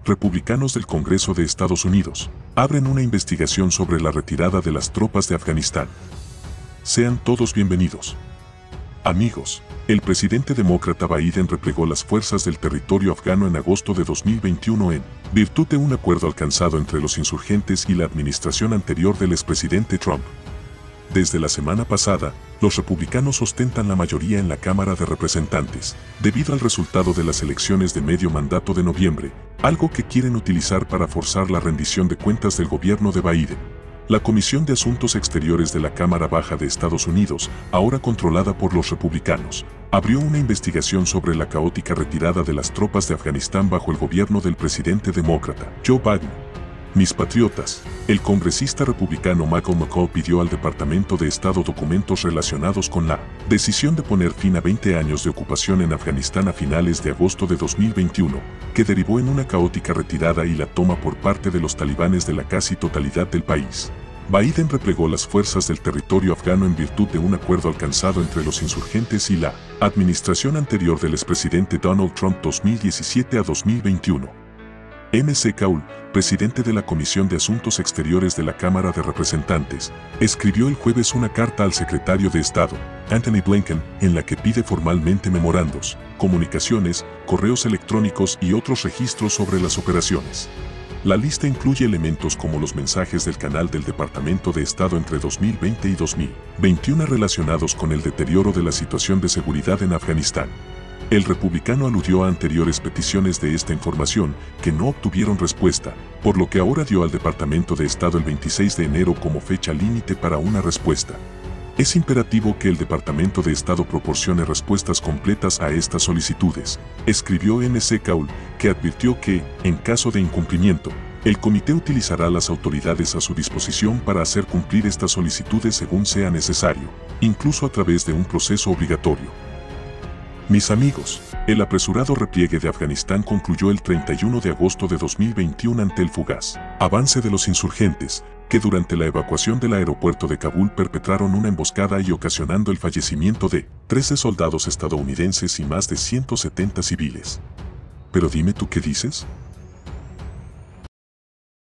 republicanos del Congreso de Estados Unidos abren una investigación sobre la retirada de las tropas de Afganistán. Sean todos bienvenidos. Amigos, el presidente demócrata Biden replegó las fuerzas del territorio afgano en agosto de 2021 en virtud de un acuerdo alcanzado entre los insurgentes y la administración anterior del expresidente Trump. Desde la semana pasada, los republicanos ostentan la mayoría en la Cámara de Representantes, debido al resultado de las elecciones de medio mandato de noviembre, algo que quieren utilizar para forzar la rendición de cuentas del gobierno de Biden. La Comisión de Asuntos Exteriores de la Cámara Baja de Estados Unidos, ahora controlada por los republicanos, abrió una investigación sobre la caótica retirada de las tropas de Afganistán bajo el gobierno del presidente demócrata, Joe Biden. Mis patriotas, el congresista republicano Michael McCaul pidió al Departamento de Estado documentos relacionados con la decisión de poner fin a 20 años de ocupación en Afganistán a finales de agosto de 2021, que derivó en una caótica retirada y la toma por parte de los talibanes de la casi totalidad del país. Biden replegó las fuerzas del territorio afgano en virtud de un acuerdo alcanzado entre los insurgentes y la administración anterior del expresidente Donald Trump 2017 a 2021. McCaul, presidente de la Comisión de Asuntos Exteriores de la Cámara de Representantes, escribió el jueves una carta al secretario de Estado, Antony Blinken, en la que pide formalmente memorandos, comunicaciones, correos electrónicos y otros registros sobre las operaciones. La lista incluye elementos como los mensajes del canal del Departamento de Estado entre 2020 y 2021 relacionados con el deterioro de la situación de seguridad en Afganistán. El republicano aludió a anteriores peticiones de esta información que no obtuvieron respuesta, por lo que ahora dio al Departamento de Estado el 26 de enero como fecha límite para una respuesta. Es imperativo que el Departamento de Estado proporcione respuestas completas a estas solicitudes, escribió McCaul, que advirtió que, en caso de incumplimiento, el comité utilizará las autoridades a su disposición para hacer cumplir estas solicitudes según sea necesario, incluso a través de un proceso obligatorio. Mis amigos, el apresurado repliegue de Afganistán concluyó el 31 de agosto de 2021 ante el fugaz avance de los insurgentes, que durante la evacuación del aeropuerto de Kabul perpetraron una emboscada y ocasionando el fallecimiento de 13 soldados estadounidenses y más de 170 civiles. Pero dime tú qué dices.